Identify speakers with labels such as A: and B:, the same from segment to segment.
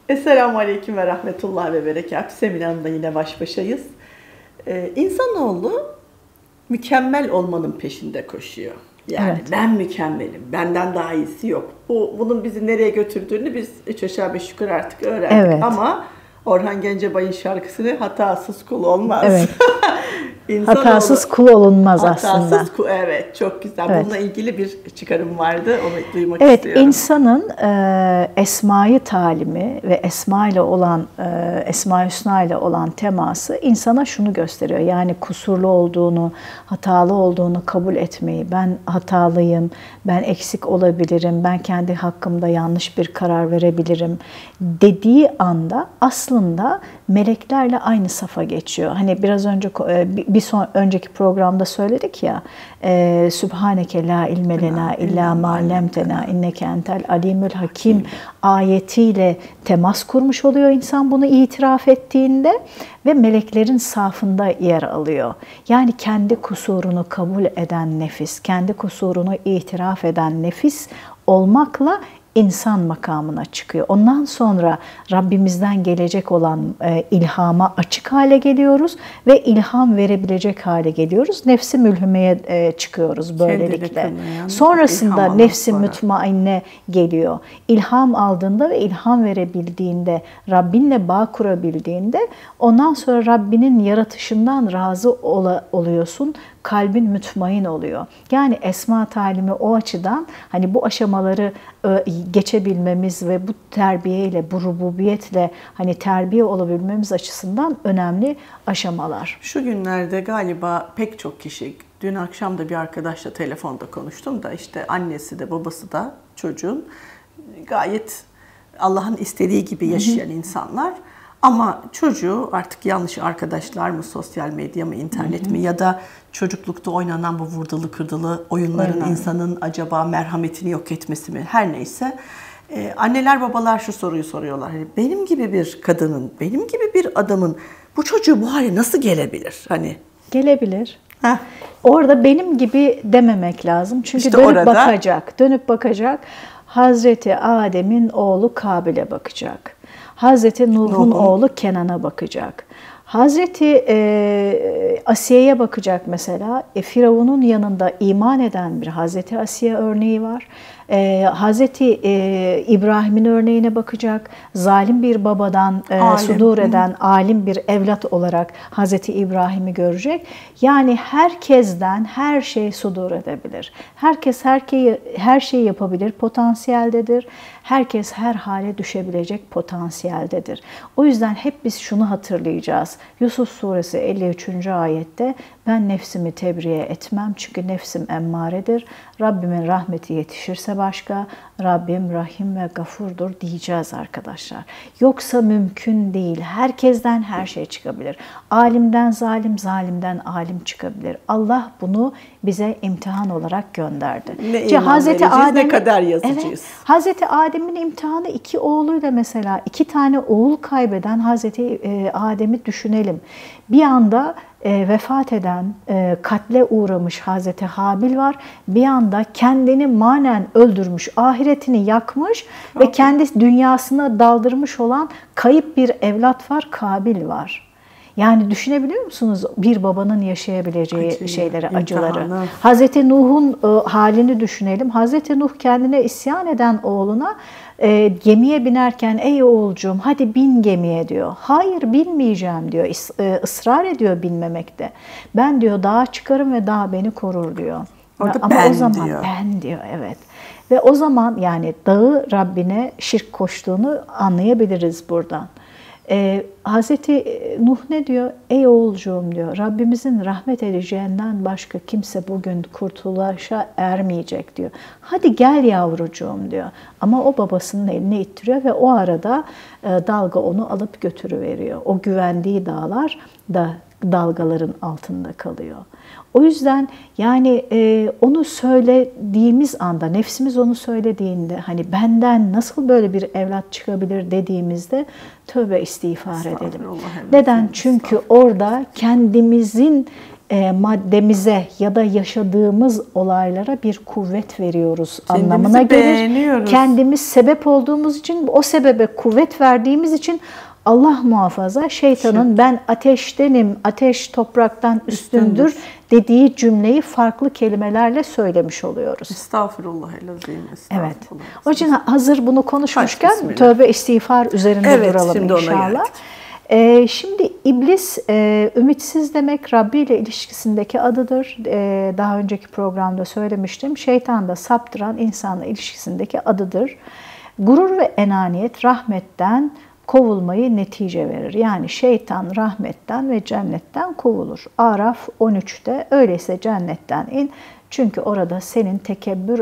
A: Esselamu Aleyküm ve Rahmetullah ve Berekatü. Semine Hanım'la yine baş başayız. İnsanoğlu mükemmel olmanın peşinde koşuyor. Yani
B: Evet.
A: ben mükemmelim, benden daha iyisi yok. Bunun bizi nereye götürdüğünü biz 3 aşağı 5 yukarı artık öğrendik.
B: Evet.
A: Ama Orhan Gencebay'ın şarkısını hatasız kul olmaz.
B: Evet.
A: İnsanoğlu,
B: Hatasız kul olunmaz aslında.
A: hatasız kul, evet, çok güzel.
B: Evet.
A: Bununla ilgili bir çıkarım vardı, onu duymak
B: Evet,
A: istiyorum.
B: insanın esmayı talimi ve Esma-i Hüsna ile olan teması insana şunu gösteriyor. Yani kusurlu olduğunu, hatalı olduğunu kabul etmeyi, ben hatalıyım, ben eksik olabilirim, ben kendi hakkımda yanlış bir karar verebilirim dediği anda aslında meleklerle aynı safa geçiyor. Hani biraz önce önceki programda söyledik ya, Sübhaneke la ilme lena illa ma allamtena inneke entel alimul hakim ayetiyle temas kurmuş oluyor insan bunu itiraf ettiğinde ve meleklerin safında yer alıyor. Yani kendi kusurunu kabul eden nefis, kendi kusurunu itiraf eden nefis olmakla insan makamına çıkıyor. Ondan sonra Rabbimizden gelecek olan ilhama açık hale geliyoruz ve ilham verebilecek hale geliyoruz. Nefsi mülhümeye çıkıyoruz böylelikle. Sonrasında nefsi mütmainne geliyor. İlham aldığında ve ilham verebildiğinde, Rabbinle bağ kurabildiğinde ondan sonra Rabbinin yaratışından razı oluyorsun. Kalbin mütmain oluyor. Yani esma talimi o açıdan hani bu aşamaları geçebilmemiz ve bu terbiyeyle, bu rububiyetle hani terbiye olabilmemiz açısından önemli aşamalar.
A: Şu günlerde galiba pek çok kişi, dün akşam da bir arkadaşla telefonda konuştum da işte annesi de babası da çocuğun gayet Allah'ın istediği gibi yaşayan insanlar. Ama çocuğu artık yanlış arkadaşlar mı, sosyal medya mı, internet mi ya da çocuklukta oynanan bu vurdulu kırdılı oyunların insanın acaba merhametini yok etmesi mi, her neyse. Anneler babalar şu soruyu soruyorlar. Hani benim gibi bir kadının, benim gibi bir adamın bu çocuğu bu hale nasıl gelebilir? Hani
B: gelebilir.
A: Heh.
B: Orada benim gibi dememek lazım. Çünkü
A: İşte
B: dönüp bakacak. Hazreti Adem'in oğlu Kabil'e bakacak. Hazreti Nuh'un oğlu Kenan'a bakacak. Hazreti Asiye'ye bakacak mesela. Firavun'un yanında iman eden bir Hazreti Asiye örneği var. Hazreti İbrahim'in örneğine bakacak. Zalim bir babadan sudur eden alim bir evlat olarak Hazreti İbrahim'i görecek. Yani herkesten her şey sudur edebilir. Herkes her şeyi yapabilir, potansiyeldedir. Herkes her hale düşebilecek potansiyeldedir. O yüzden hep biz şunu hatırlayacağız. Yusuf Suresi 53. ayette ben nefsimi tebriye etmem çünkü nefsim emmaredir. Rabbimin rahmeti yetişirse başka, Rabbim rahim ve gafurdur diyeceğiz arkadaşlar. Yoksa mümkün değil. Herkesten her şey çıkabilir. Alimden zalim, zalimden alim çıkabilir. Allah bunu bize imtihan olarak gönderdi.
A: Ne kadar yazıcıyız.
B: Evet, Hazreti Adem'in imtihanı 2 oğluyla mesela 2 tane oğul kaybeden Hazreti Adem'i düşünelim. Bir anda vefat eden, katle uğramış Hazreti Habil var. Bir anda kendini manen öldürmüş, ahiretini yakmış ve kendi dünyasına daldırmış olan kayıp bir evlat var, Kabil var. Yani düşünebiliyor musunuz bir babanın yaşayabileceği şeyleri, acıları? Hazreti Nuh'un halini düşünelim. Hazreti Nuh kendine isyan eden oğluna gemiye binerken ey oğulcuğum hadi bin gemiye diyor. Hayır binmeyeceğim diyor. Israr ediyor binmemekte. Ben diyor dağa çıkarım ve dağ beni korur diyor. Ama o zaman diyor. Ben diyor, evet. Ve o zaman yani dağı Rabbine şirk koştuğunu anlayabiliriz buradan. Hazreti Nuh ne diyor? Ey oğulcuğum diyor, Rabbimizin rahmet edeceğinden başka kimse bugün kurtuluşa ermeyecek diyor. Hadi gel yavrucuğum diyor. Ama o babasının eline ittiriyor ve o arada dalga onu alıp götürüveriyor. O güvendiği dağlar da dalgaların altında kalıyor. O yüzden yani onu söylediğimiz anda, nefsimiz onu söylediğinde hani benden nasıl böyle bir evlat çıkabilir dediğimizde tövbe istiğfar edelim. Neden? Çünkü orada kendimizin maddemize ya da yaşadığımız olaylara bir kuvvet veriyoruz anlamına gelir. Kendimiz sebep olduğumuz için, o sebebe kuvvet verdiğimiz için Allah muhafaza şeytanın ben ateştenim, ateş topraktan üstündür dediği cümleyi farklı kelimelerle söylemiş oluyoruz.
A: Estağfirullahalazim.
B: Evet. O yüzden hazır bunu konuşmuşken tövbe istiğfar üzerinde duralım inşallah. Şimdi iblis ümitsiz demek, Rabbi ile ilişkisindeki adıdır. Daha önceki programda söylemiştim. Şeytan da saptıran insanla ilişkisindeki adıdır. Gurur ve enaniyet rahmetten kovulmayı netice verir. Yani şeytan rahmetten ve cennetten kovulur. Araf 13'te öyleyse cennetten in. Çünkü orada senin tekebbür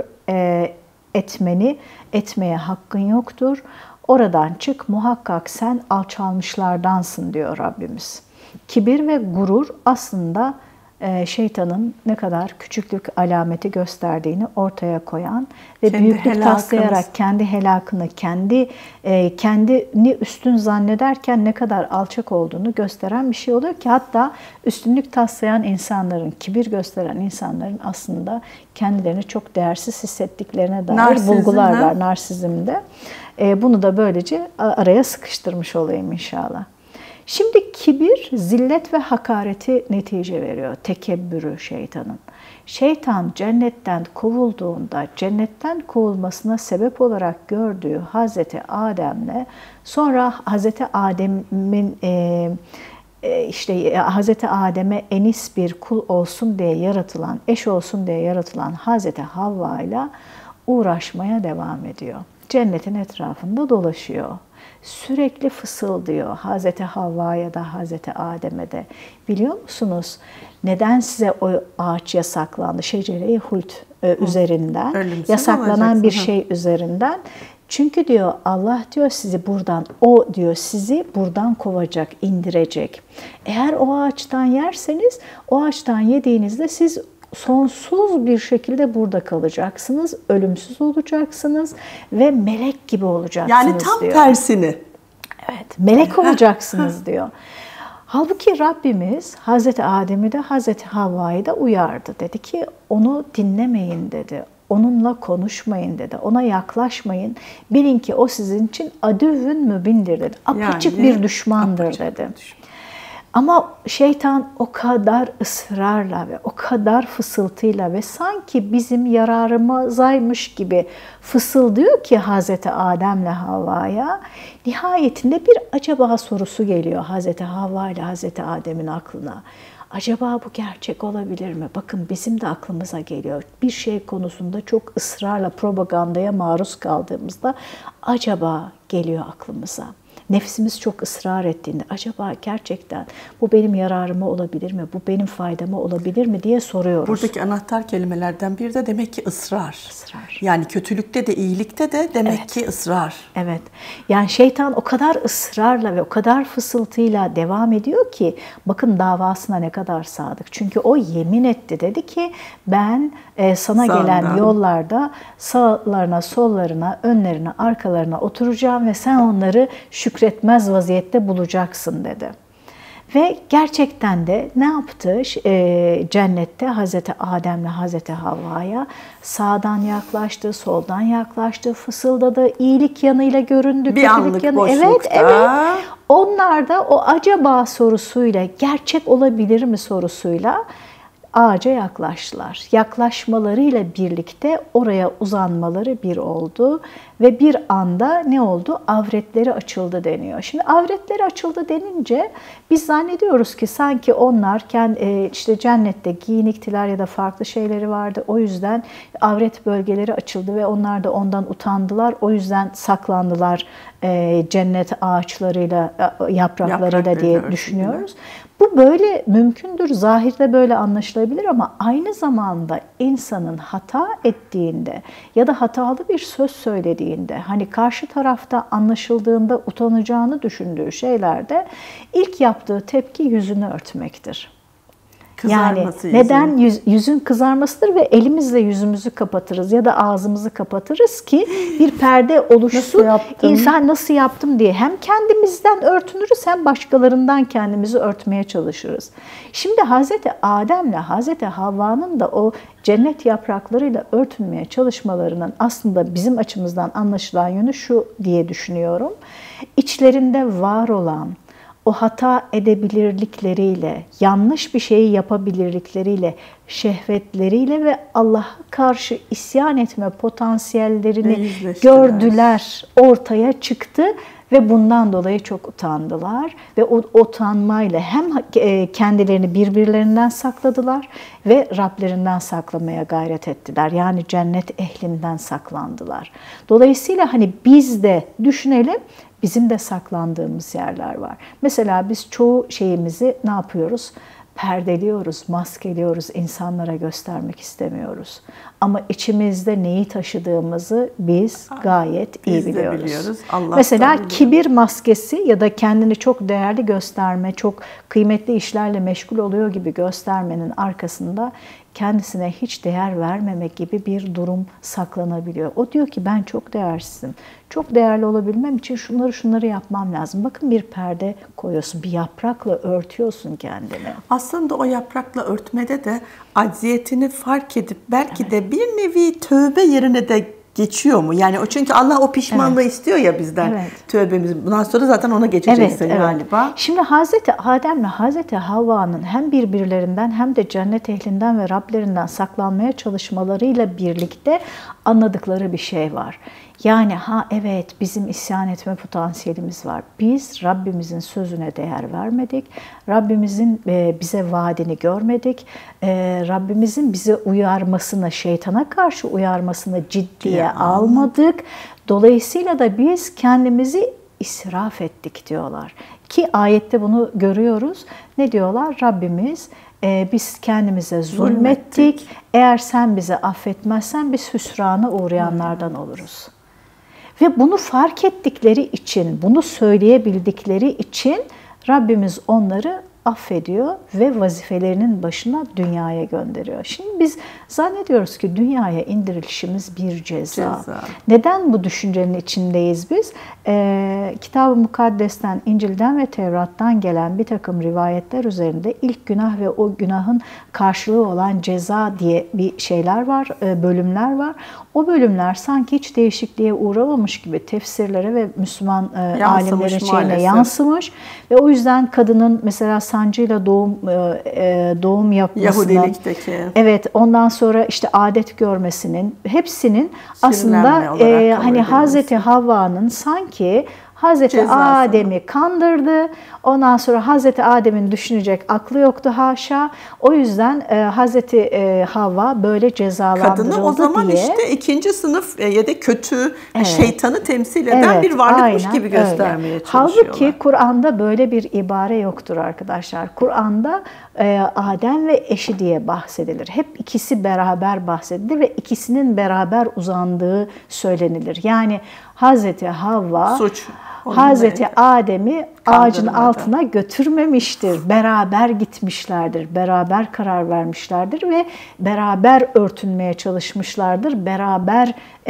B: etmeye hakkın yoktur. Oradan çık, muhakkak sen alçalmışlardansın diyor Rabbimiz. Kibir ve gurur aslında şeytanın ne kadar küçüklük alameti gösterdiğini ortaya koyan ve büyüklük taslayarak kendi helakını, kendini üstün zannederken ne kadar alçak olduğunu gösteren bir şey oluyor ki hatta üstünlük taslayan insanların, kibir gösteren insanların aslında kendilerini çok değersiz hissettiklerine dair bulgular var narsizmde. Bunu da böylece araya sıkıştırmış olayım inşallah. Şimdi kibir, zillet ve hakareti netice veriyor. Tekebbürü şeytanın. Şeytan cennetten kovulduğunda, cennetten kovulmasına sebep olarak gördüğü Hazreti Adem'le sonra Hazreti Adem'in Hazreti Adem'e enis bir kul olsun diye yaratılan, eş olsun diye yaratılan Hazreti Havva ile uğraşmaya devam ediyor. Cennetin etrafında dolaşıyor. Sürekli fısıldıyor Hazreti Havva'ya da Hazreti Adem'e de. Biliyor musunuz neden size o ağaç yasaklandı? Şecere-i hult üzerinden, yasaklanan bir şey üzerinden. Çünkü diyor Allah diyor sizi buradan, o diyor sizi buradan kovacak, indirecek. Eğer o ağaçtan yerseniz, o ağaçtan yediğinizde siz sonsuz bir şekilde burada kalacaksınız, ölümsüz olacaksınız ve melek gibi olacaksınız
A: yani tam
B: diyor.
A: Tersini.
B: Evet, melek olacaksınız diyor. Halbuki Rabbimiz Hazreti Adem'i de Hazreti Havva'yı da uyardı. Dedi ki onu dinlemeyin dedi. Onunla konuşmayın dedi. Ona yaklaşmayın. Bilin ki o sizin için adüvün mübindir dedi. Apaçık bir düşmandır dedi. Ama şeytan o kadar ısrarla ve o kadar fısıltıyla ve sanki bizim yararımızaymış gibi fısıldıyor ki Hazreti Adem'le Havva'ya, nihayetinde bir acaba sorusu geliyor Hazreti Havva ile Hazreti Adem'in aklına. Acaba bu gerçek olabilir mi? Bakın bizim de aklımıza geliyor. Bir şey konusunda çok ısrarla propagandaya maruz kaldığımızda acaba geliyor aklımıza. Nefsimiz çok ısrar ettiğinde acaba gerçekten bu benim yararıma olabilir mi? Bu benim faydama olabilir mi diye soruyoruz.
A: Buradaki anahtar kelimelerden biri de demek ki ısrar. Yani kötülükte de iyilikte de demek ki ısrar.
B: Evet. Yani şeytan o kadar ısrarla ve o kadar fısıltıyla devam ediyor ki bakın davasına ne kadar sadık. Çünkü o yemin etti, dedi ki ben sana gelen yollarda sağlarına, sollarına, önlerine, arkalarına oturacağım ve sen onları şükretmez vaziyette bulacaksın dedi. Ve gerçekten de ne yaptı? Cennette Hazreti Adem'le Hazreti Havva'ya sağdan yaklaştı, soldan yaklaştı, fısıldadı, iyilik yanıyla göründü, kötülük yanı. Evet. Onlar da o acaba sorusuyla, gerçek olabilir mi sorusuyla ağaca yaklaştılar. Yaklaşmalarıyla birlikte oraya uzanmaları bir oldu ve bir anda ne oldu? Avretleri açıldı deniyor. Şimdi avretleri açıldı denince biz zannediyoruz ki sanki onlar işte cennette giyiniktiler ya da farklı şeyleri vardı. O yüzden avret bölgeleri açıldı ve onlar da ondan utandılar. O yüzden saklandılar cennet ağaçlarıyla, yapraklarıyla diye düşünüyoruz. Bu böyle mümkündür, zahirde böyle anlaşılabilir ama aynı zamanda insanın hata ettiğinde ya da hatalı bir söz söylediğinde, hani karşı tarafta anlaşıldığında utanacağını düşündüğü şeylerde ilk yaptığı tepki yüzünü örtmektir. Yani neden yüzün kızarmasıdır ve elimizle yüzümüzü kapatırız ya da ağzımızı kapatırız ki bir perde oluşsun. İnsan nasıl yaptım diye hem kendimizden örtünürüz hem başkalarından kendimizi örtmeye çalışırız. Şimdi Hazreti Adem'le Hazreti Havva'nın da o cennet yapraklarıyla örtünmeye çalışmalarının aslında bizim açımızdan anlaşılan yönü şu diye düşünüyorum. İçlerinde var olan o hata edebilirlikleriyle, yanlış bir şeyi yapabilirlikleriyle, şehvetleriyle ve Allah'a karşı isyan etme potansiyellerini gördüler, ortaya çıktı ve bundan dolayı çok utandılar. Ve o utanmayla hem kendilerini birbirlerinden sakladılar ve Rablerinden saklamaya gayret ettiler. Yani cennet ehlinden saklandılar. Dolayısıyla hani biz de düşünelim, bizim de saklandığımız yerler var. Mesela biz çoğu şeyimizi ne yapıyoruz? Perdeliyoruz, maskeliyoruz, insanlara göstermek istemiyoruz. Ama içimizde neyi taşıdığımızı biz gayet iyi biliyoruz. Mesela kibir maskesi ya da kendini çok değerli gösterme, çok kıymetli işlerle meşgul oluyor gibi göstermenin arkasında kendisine hiç değer vermemek gibi bir durum saklanabiliyor. O diyor ki ben çok değersizim. Çok değerli olabilmem için şunları yapmam lazım. Bakın bir perde koyuyorsun, bir yaprakla örtüyorsun kendini.
A: Aslında o yaprakla örtmede de acziyetini fark edip belki de bir nevi tövbe yerine de geçiyor mu? Yani o çünkü Allah o pişmanlığı istiyor ya bizden tövbemizi. Bundan sonra zaten ona geçeceksin galiba.
B: Şimdi Hazreti Adem ve Hazreti Havva'nın hem birbirlerinden hem de cennet ehlinden ve Rablerinden saklanmaya çalışmalarıyla birlikte anladıkları bir şey var. Yani evet bizim isyan etme potansiyelimiz var. Biz Rabbimizin sözüne değer vermedik. Rabbimizin bize vaadini görmedik. Rabbimizin bize uyarmasını, şeytana karşı uyarmasını ciddiye almadık. Dolayısıyla da biz kendimizi israf ettik diyorlar. Ki ayette bunu görüyoruz. Ne diyorlar? Rabbimiz biz kendimize zulmettik. Eğer sen bizi affetmezsen biz hüsrana uğrayanlardan oluruz. Ve bunu fark ettikleri için, bunu söyleyebildikleri için Rabbimiz onları affediyor ve vazifelerinin başına dünyaya gönderiyor. Şimdi biz zannediyoruz ki dünyaya indirilişimiz bir ceza. Neden bu düşüncenin içindeyiz biz? Kitab-ı Mukaddes'ten, İncil'den ve Tevrat'tan gelen bir takım rivayetler üzerinde ilk günah ve o günahın karşılığı olan ceza diye bir şeyler var, bölümler var. O bölümler sanki hiç değişikliğe uğramamış gibi tefsirlere ve Müslüman alimlerin şeyine yansımış. Ve o yüzden kadının mesela sancıyla doğum yapmasının, Yahudilikteki. Ondan sonra işte adet görmesinin, hepsinin aslında hani Hazreti Havva'nın sanki Hazreti Adem'i kandırdı. Ondan sonra Hazreti Adem'in düşünecek aklı yoktu haşa. O yüzden Hazreti Havva böyle cezalandırıldı diye.
A: Kadını o zaman işte ikinci sınıf ya da kötü şeytanı temsil eden bir varlıkmış gibi göstermeye çalışıyorlar.
B: Halbuki Kur'an'da böyle bir ibare yoktur arkadaşlar. Kur'an'da Adem ve eşi diye bahsedilir. Hep ikisi beraber bahsedilir ve ikisinin beraber uzandığı söylenilir. Yani Hazreti Havva Hazreti Adem'i ağacın altına götürmemiştir. Beraber gitmişlerdir, beraber karar vermişlerdir ve beraber örtünmeye çalışmışlardır. Beraber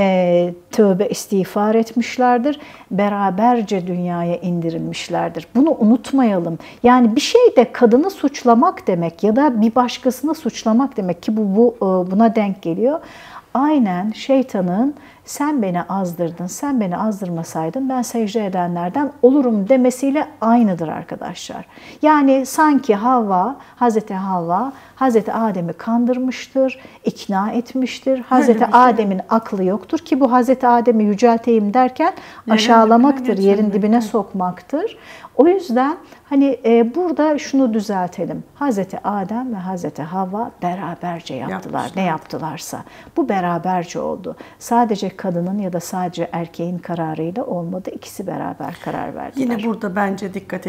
B: tövbe istiğfar etmişlerdir. Beraberce dünyaya indirilmişlerdir. Bunu unutmayalım. Yani bir şeyde kadını suçlamak demek ya da bir başkasını suçlamak demek ki buna denk geliyor. Aynen şeytanın sen beni azdırdın, sen beni azdırmasaydın ben secde edenlerden olurum demesiyle aynıdır arkadaşlar. Yani sanki Hazreti Havva, Hazreti Adem'i kandırmıştır, ikna etmiştir. Hazreti Adem'in aklı yoktur ki bu Hazreti Adem'i yücelteyim derken aşağılamaktır, yerin dibine sokmaktır. O yüzden hani burada şunu düzeltelim. Hazreti Adem ve Hazreti Havva beraberce yaptılar. Ne yaptılarsa. Bu beraberce oldu. Sadece kadının ya da sadece erkeğin kararıyla olmadı. İkisi beraber karar verdiler.
A: Yine burada bence dikkate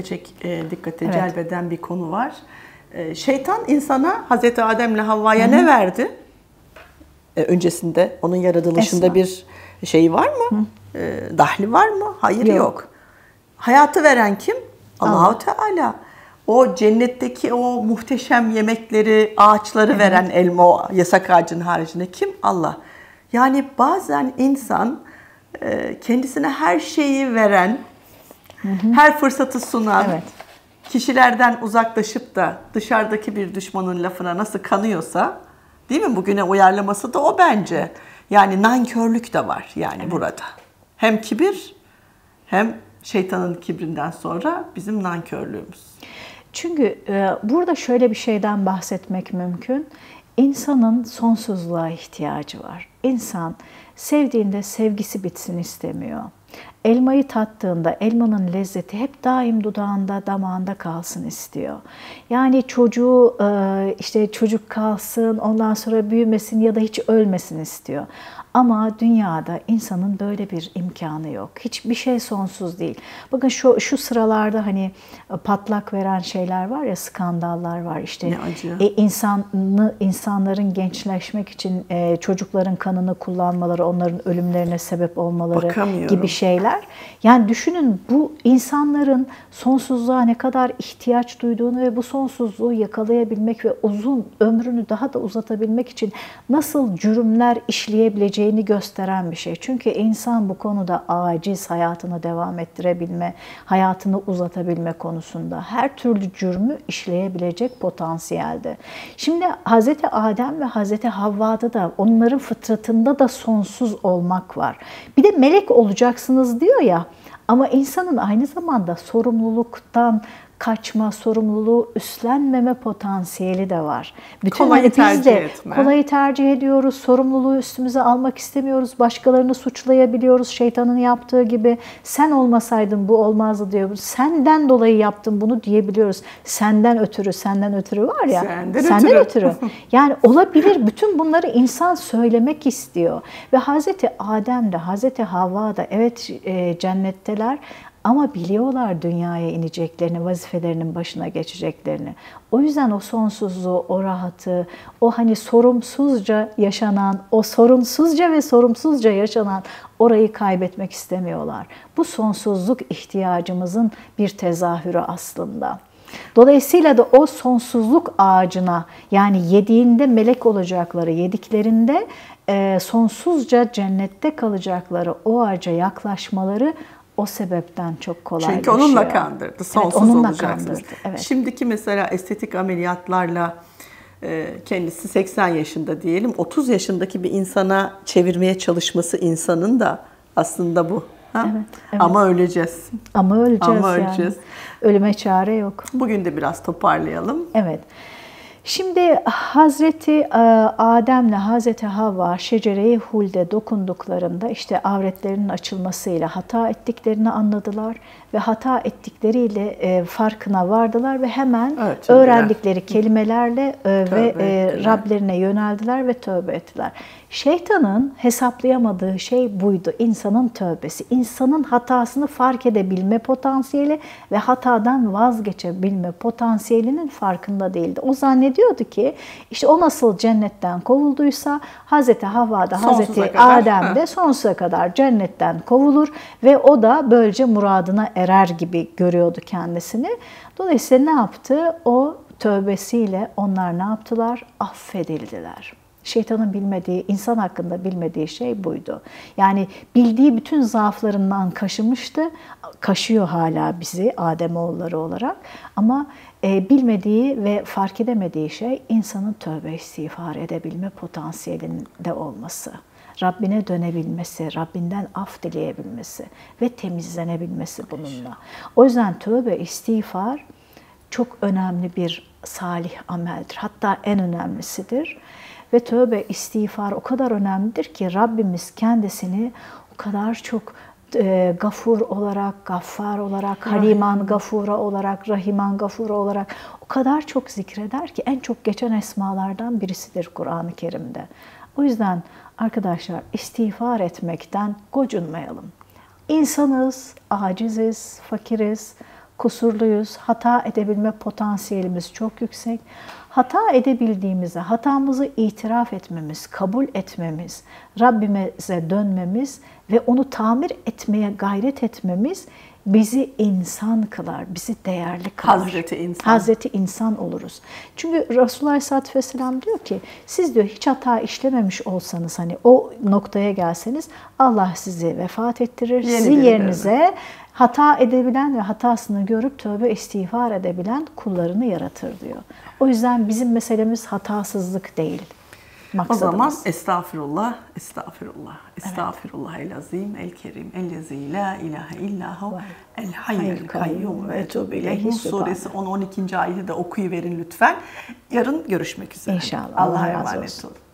A: celbeden bir konu var. Şeytan insana Hazreti Adem'le Havva'ya ne verdi? Öncesinde onun yaratılışında bir şey var mı? Dahli var mı? Hayır yok. Hayatı veren kim? Allah-u Teala. o cennetteki o muhteşem yemekleri, ağaçları veren elma, o yasak ağacın haricinde kim? Allah. Yani bazen insan kendisine her şeyi veren, her fırsatı sunan, kişilerden uzaklaşıp da dışarıdaki bir düşmanın lafına nasıl kanıyorsa, değil mi? Bugüne uyarlaması da o bence. Yani nankörlük de var yani burada. Hem kibir hem şeytanın kibrinden sonra bizim nankörlüğümüz.
B: Çünkü burada şöyle bir şeyden bahsetmek mümkün. İnsanın sonsuzluğa ihtiyacı var. İnsan sevdiğinde sevgisi bitsin istemiyor. Elmayı tattığında elmanın lezzeti hep daim dudağında, damağında kalsın istiyor. Yani çocuğu işte çocuk kalsın, ondan sonra büyümesin ya da hiç ölmesin istiyor. Ama dünyada insanın böyle bir imkanı yok. Hiçbir şey sonsuz değil. Bakın şu sıralarda hani patlak veren şeyler var ya, skandallar var. İşte
A: ne acı.
B: İnsanların gençleşmek için çocukların kanını kullanmaları, onların ölümlerine sebep olmaları gibi şeyler. Yani düşünün, bu insanların sonsuzluğa ne kadar ihtiyaç duyduğunu ve bu sonsuzluğu yakalayabilmek ve uzun ömrünü daha da uzatabilmek için nasıl cürümler işleyebileceğini gösteren bir şey. Çünkü insan bu konuda aciz, hayatını devam ettirebilme, hayatını uzatabilme konusunda her türlü cürmü işleyebilecek potansiyelde. Şimdi Hz. Adem ve Hz. Havva'da da, onların fıtratında da sonsuz olmak var. Bir de melek olacaksınız diyor ya, ama insanın aynı zamanda sorumluluktan kaçma, sorumluluğu üstlenmeme potansiyeli de var.
A: Kolayı tercih etme.
B: Kolayı tercih ediyoruz, sorumluluğu üstümüze almak istemiyoruz, başkalarını suçlayabiliyoruz şeytanın yaptığı gibi. Sen olmasaydın bu olmazdı diyoruz. Senden dolayı yaptım bunu diyebiliyoruz. Senden ötürü var ya. Senden ötürü. Yani olabilir. Bütün bunları insan söylemek istiyor. Ve Hazreti Adem de Hazreti Havva da evet cennetteler. Ama biliyorlar dünyaya ineceklerini, vazifelerinin başına geçeceklerini. O yüzden o sonsuzluğu, o rahatı, o hani sorumsuzca yaşanan, o sorumsuzca yaşanan orayı kaybetmek istemiyorlar. Bu sonsuzluk ihtiyacımızın bir tezahürü aslında. Dolayısıyla da o sonsuzluk ağacına, yani yediğinde melek olacakları, yediklerinde sonsuzca cennette kalacakları o ağaca yaklaşmaları o sebepten çok kolaylaşıyor.
A: Çünkü onunla kandırdı. Sonsuz
B: onunla
A: olacaksınız.
B: kandırdı. Evet.
A: Şimdiki mesela estetik ameliyatlarla kendisi 80 yaşında diyelim, 30 yaşındaki bir insana çevirmeye çalışması insanın da aslında bu. Ha?
B: Evet.
A: Ama öleceğiz.
B: Ama öleceğiz yani. Ölüme çare yok.
A: Bugün de biraz toparlayalım.
B: Evet. Şimdi Hazreti Adem'le Hazreti Havva şecere-i hulde dokunduklarında işte avretlerinin açılmasıyla hata ettiklerini anladılar ve hata ettikleriyle farkına vardılar ve hemen öğrendikleri kelimelerle ve Rablerine yöneldiler ve tövbe ettiler. Şeytanın hesaplayamadığı şey buydu. İnsanın tövbesi, insanın hatasını fark edebilme potansiyeli ve hatadan vazgeçebilme potansiyelinin farkında değildi. O zannediyordu ki işte o nasıl cennetten kovulduysa Hazreti Havva da Hazreti Adem de sonsuza kadar cennetten kovulur ve o da böylece muradına erer gibi görüyordu kendisini. Dolayısıyla ne yaptı? O tövbesiyle onlar ne yaptılar? Affedildiler. Şeytanın bilmediği, insan hakkında bilmediği şey buydu. Yani bildiği bütün zaaflarından kaşımıştı, kaşıyor hala bizi Ademoğulları olarak. Ama bilmediği ve fark edemediği şey insanın tövbe istiğfar edebilme potansiyelinde olması. Rabbine dönebilmesi, Rabbinden af dileyebilmesi ve temizlenebilmesi bununla. O yüzden tövbe istiğfar çok önemli bir salih ameldir. Hatta en önemlisidir. Ve tövbe istiğfar o kadar önemlidir ki Rabbimiz kendisini o kadar çok Gafur olarak, Gaffar olarak, Haliman Gafura olarak, Rahiman Gafura olarak o kadar çok zikreder ki en çok geçen esmalardan birisidir Kur'an-ı Kerim'de. O yüzden arkadaşlar istiğfar etmekten gocunmayalım. İnsanız, aciziz, fakiriz, kusurluyuz, hata edebilme potansiyelimiz çok yüksek. Hata edebildiğimizde hatamızı itiraf etmemiz, kabul etmemiz, Rabbimize dönmemiz ve onu tamir etmeye gayret etmemiz bizi insan kılar, bizi değerli kılar.
A: Hazreti insan.
B: Hazreti insan oluruz. Çünkü Resulullah Aleyhisselatü Vesselam diyor ki, siz diyor hiç hata işlememiş olsanız, hani o noktaya gelseniz Allah sizi vefat ettirir. Sizin yerinize hata edebilen ve hatasını görüp tövbe istiğfar edebilen kullarını yaratır diyor. O yüzden bizim meselemiz hatasızlık değil. Maksadımız.
A: O zaman estağfirullah, estağfirullah, estağfirullah el azim, el kerim, ellezî la ilahe illahu, el hayyul kayyum ve etûbü ileyh. Hud suresi 10-12. ayeti de okuyuverin lütfen. Yarın görüşmek üzere.
B: İnşallah.
A: Allah'a emanet olun.